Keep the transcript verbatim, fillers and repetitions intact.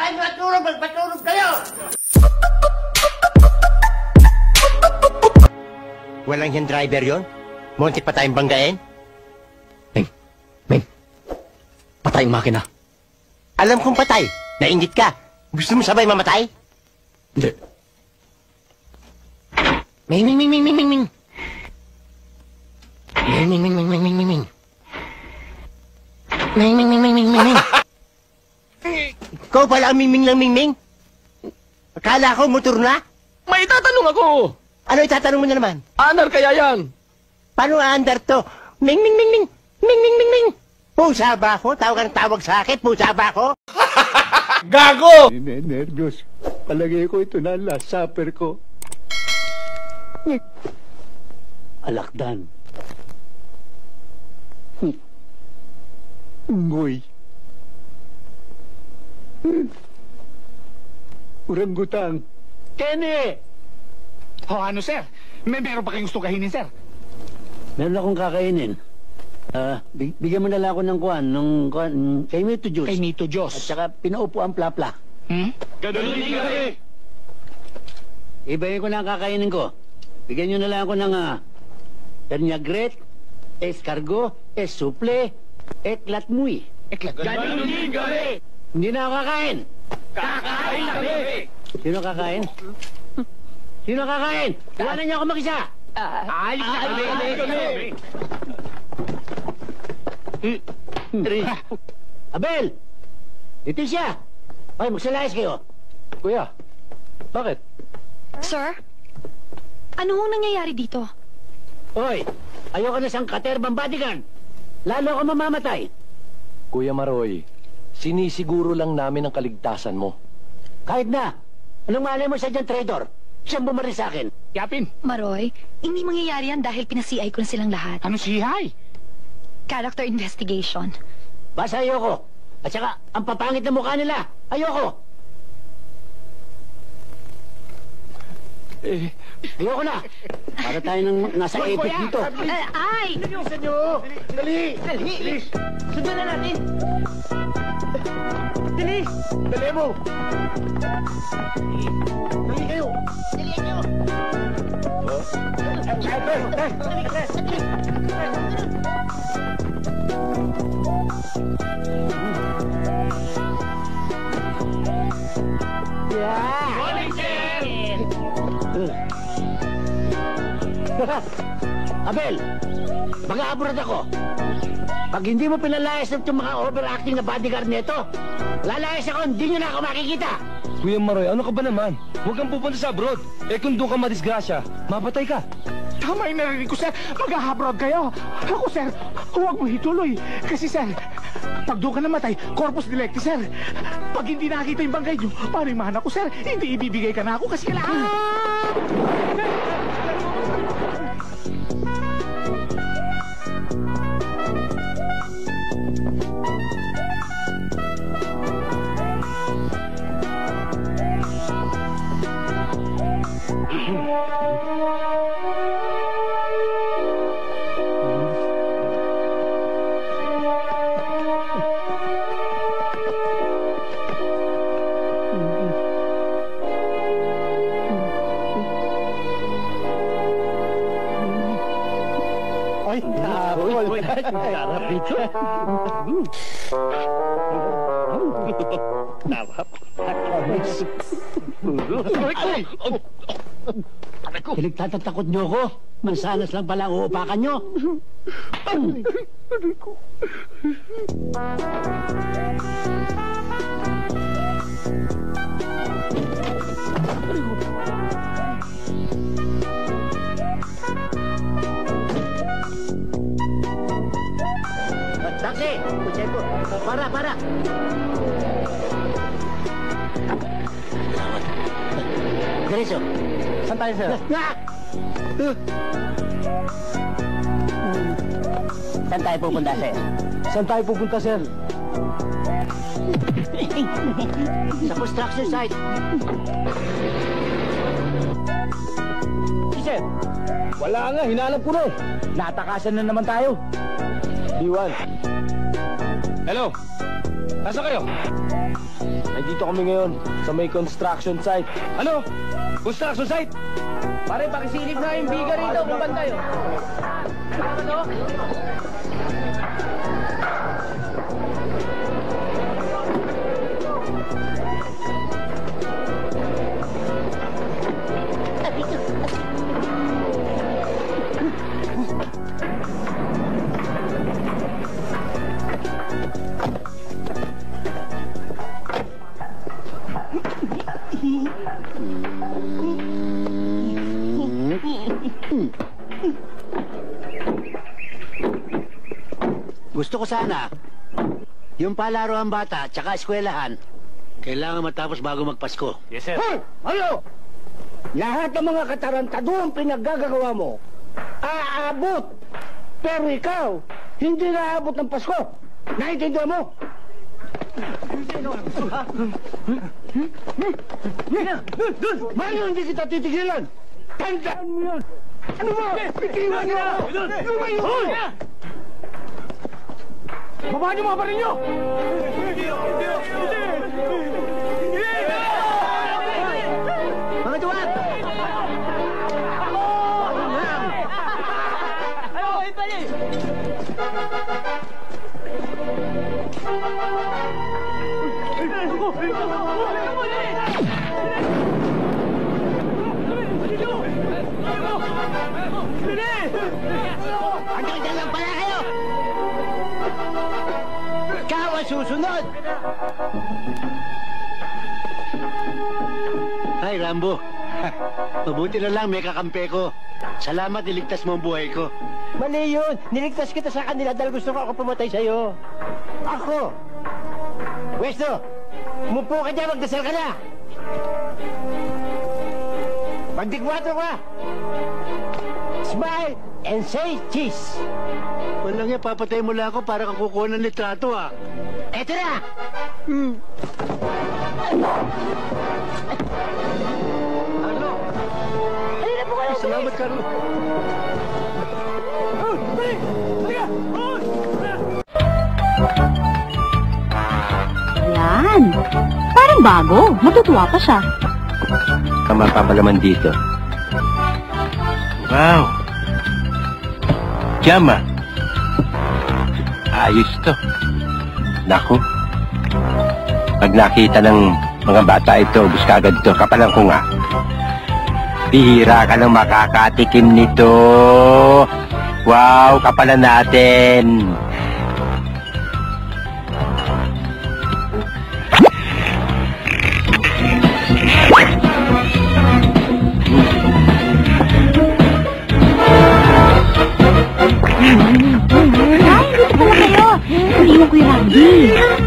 tayo matulog, magpatulog kayo! Walang yung driver yon? Muntik pa tayong banggain? Ming, Ming, patay ang makina. Alam kong patay. Nainggit ka. Gusto mo sabay mamatay? Hindi. Ming, Ming, Ming, Ming, Ming, Ming, Ming. Ming, Ming, Ming, Ming, Ming, Ming, Ming, Ming. Ming, Ming, Ming, Ming, Ming, Ming, Ming. Ikaw pala ang mingming lang mingming? Akala ko motor na? May tatanong ako. Ano itatanong mo na naman? Anar kaya yan? Paano aandar to? Ming, ming, ming, ming. Ming, ming, ming, ming. Pusa ba ako? Tawag ang tawag sa akin. Pusa ba ako? Gago! Nervyos. Palagay ko ito na last supper ko. Alakdan. Ngoy. Urangutang. Kenny! O ano, sir? May meron pa kayong gusto kainin, sir? Meron akong kakainin. Ah, big bigyan mo na lang ako ng kuan, ng kuan, kay Mito Juice. Kay Mito Diyos. At saka pinaupo ang plapla. Hmm? Ganun din kami. Ibayin ko na ang kakainin ko. Bigyan nyo na lang ako ng ah, pernyagret, escargot, esuple, eklatmuy. Eklat. Ganun din kami. Hindi na ako kakain. Kakain kami. Sino kakain? Sino kakain? Iwanan niyo ako mag-isa. Alis na kami. Abel! Leticia! Ay, magsalayas kayo. Kuya, bakit? Sir? Ano hong nangyayari dito? Hoy, ayoko na siyang katerbang bodyguard. Lalo ako mamamatay. Kuya Maroy, sinisiguro lang namin ang kaligtasan mo. Kahit na. Anong malay mo sa dyan, traitor? Siyang bumari sa akin. Yapin. Maroy, hindi mangyayari yan dahil pinasi ay ko na silang lahat. Ano sihay? Character investigation. Basta ayoko. At saka, ang papangit na mukha nila. Ayoko. Eh, Ayoko na. Para tayo nang nasa Hoy, epic kuya! dito. Eh, ay! Bilisan nyo! Dali! Dali! Bilis! Sundan na natin! Dali! Dali mo! Dali kayo! Dali kayo! Abel, mag-aabroad ako. Pag hindi mo pinalayas ng mga overacting na bodyguard nito, lalayas ako, hindi nyo na ako makikita. Kuya Maroy, ano ka ba naman? Huwag kang pupunta sa abroad. Eh kung doon ka madisgrasya, mapatay ka. Tama yung narinig ko, sir. Mag-ahabrod kayo. Ako, sir, huwag mo ituloy. Kasi, sir, pag doon ka namatay, corpus delicti, sir. Pag hindi nakita yung banggay nyo, paano yung mahana ko, sir? Hindi ibibigay ka na ako kasi kailangan... Ay, tapol! Sarap ito! Sarap! Aray ko! Pinagtatatakot niyo ako? Mansanas lang pala ang uupakan niyo! Aray ko! Taxi! Kutsento! Para, para! Salamat. Diretso. Saan tayo, sir? Ah! Saan tayo pupunta, sir? Saan tayo pupunta, sir? Sa construction site. Si sir, wala nga, hinalap ko na eh. Natakasan na naman tayo. Diwan. Hello? Nasa kayo? Ay, dito kami ngayon sa may construction site. Ano? Construction site? Pare, pakisilip na yung biga rito kung bantayo. Ano? Gusto ko sana, yung palaruan bata tsaka eskwelahan, kailangan matapos bago magpasko. Yes, sir. Hoy! Ano? Lahat ng mga katarantaduang pinaggagawa mo, aabot. Pero ikaw, hindi naaabot ng Pasko. Naiintindihan mo? Mario, hindi kita titigilan. Tandaan mo yun. Ano mo? Itiwan mo! Lumayo! Baba niyo mga baril niyo! Mga tuwag! Hanggang dyan lang pala kayo! Ikaw ang susunod! Ay, Rambo. Mabuti na lang may kakampi ko. Salamat, niligtas mo ang buhay ko. Mali yun. Niligtas kita sa kanila dahil gusto ko ako pumatay sa'yo. Ako! Westo! Umupo ka dyan, magdasal ka na! Pagdigwato ka! Smile and say cheese! Walang yan, papatay mo lang ako para kang kukuha ng litrato, ah. Eto na! Carlo! Halina po kayo! Salamat, Carlo. Yan. Parang bago. Matutuwa pa siya. Tama pa pala man dito. Wow! Jama! Ayos to. Naku. Pag nakita ng mga bata ito, ubus ka agad ito. Kapalang ko nga. Bihira ka lang makakatikim nito. Wow, kapalan natin. Ay, gusto ko na kayo. Hindi mo Kuya Randy.